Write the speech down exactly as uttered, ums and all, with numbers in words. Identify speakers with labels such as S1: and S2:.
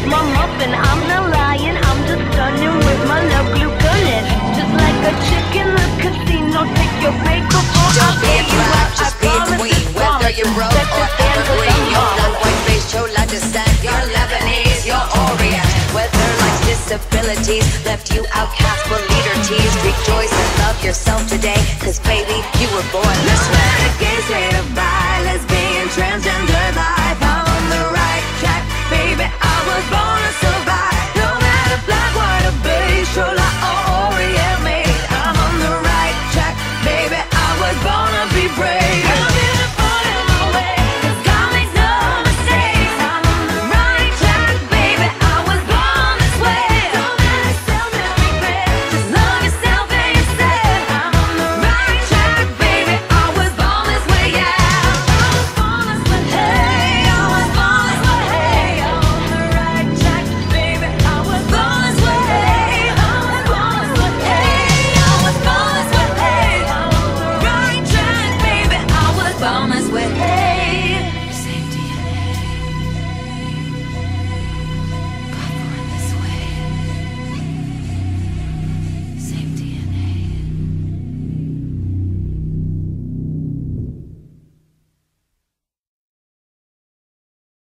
S1: my muffin. I'm not lying, I'm just stunning with my love glue gunning. Just like a chick in the casino, take your break before I
S2: Don't be
S1: pay
S2: a
S1: you
S2: brat,
S1: out. I
S2: just be a
S1: promise
S2: queen.
S1: this
S2: Whether
S1: promise.
S2: you're broke
S1: Set
S2: or
S1: the standards
S2: evergreen,
S1: I'm
S2: you're
S1: on.
S2: black, white, beige, chola descent, you're Lebanese, you're Orient. Whether life's disabilities left you outcast but leader teased, rejoice and love yourself today, cause baby, you were born this way.
S3: Gay, straight or bi, lesbian, transgender life, I'm on the right track, baby, I was born